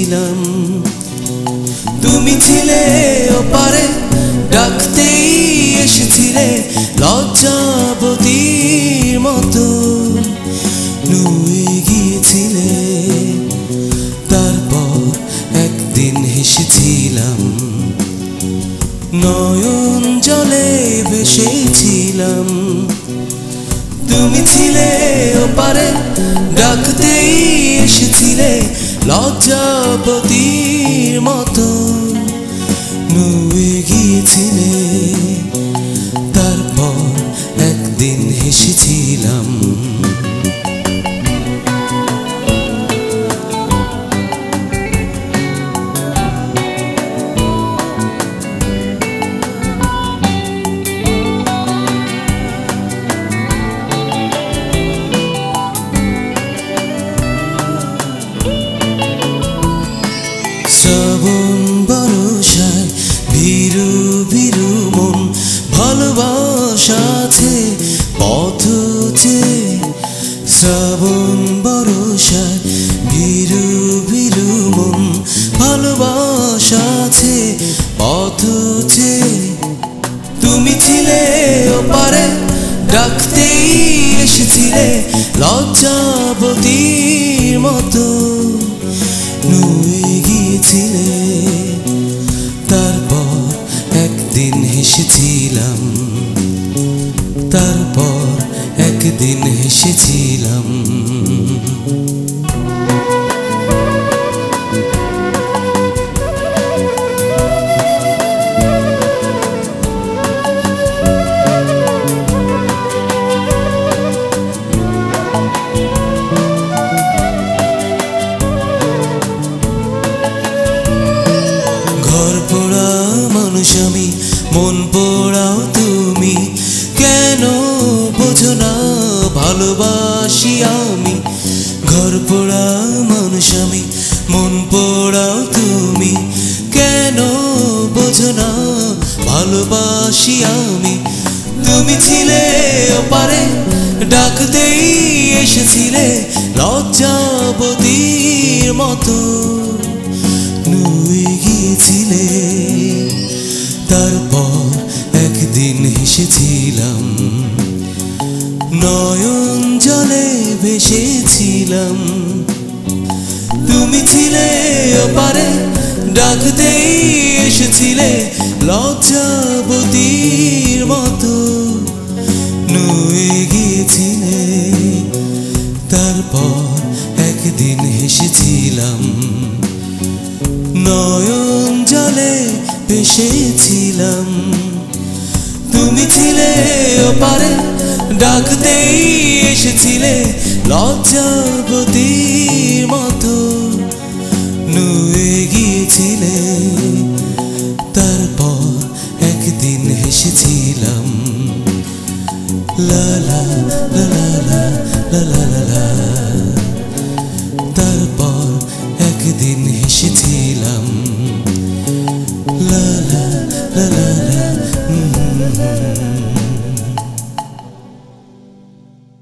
হেসেছিলাম। তুমি ছিলে ওপারে, ডাকতেই এসেছিলে লজ্জাবতীর মতো নুয়ে গিয়েছিলে। তারপর একদিন হেসেছিলাম, নয়ন জলে ভেসেছিলাম। তুমি ছিলে ওপারে, ডাকতেই এসেছিলে লজ্জাবতীর মতো নুয়ে গিয়েছিলে। তারপর একদিন হেসেছিলাম। শ্রাবণ বরষায় ভীরু ভীরু মন ভালোবাসাছে পথ চেয়ে। শ্রাবণ বরষায় ভীরু ভীরু মন ভালোবাসাছে পথ চেয়ে। তুমি ছিলে ওপারে, ডাকতেই এসেছিলে লজ্জাবতীর মতো নুয়ে গিয়েছিলে। তারপর একদিন হেসেছিলাম, তারপর একদিন হেসেছিলাম। ঘর পোড়া মানুষ আমি, মন পোড়াও তুমি, কেন বোঝো না ভালোবাসি আমি। ঘর পোড়া মানুষ আমি, মন পোড়াও তুমি, কেন বোঝো না ভালোবাসি আমি। তুমি ছিলে ওপারে, ডাকতেই এসেছিলে লজ্জাবতীর মতো নুয়ে গিয়েছিলে। তারপর একদিন হেসেছিলাম, নয়ন জলে ভেসেছিলাম। তুমি ছিলে ওপারে, ডাকতেই এসেছিলে লজ্জাবতীর মতো নুয়ে গিয়েছিলে। তারপর একদিন হেসেছিলাম, নয়ন জলে ভেসেছিলাম। তুমি ছিলে ওপারে, ডাকতেই এসেছিলে লজ্জাবতীর মতো নুয়ে গিয়েছিলে। তারপর একদিন হেসেছিলাম। লা লা লা লা লা লা লা লা। তারপর একদিন হেসেছিলাম। লা লা লা লা লা।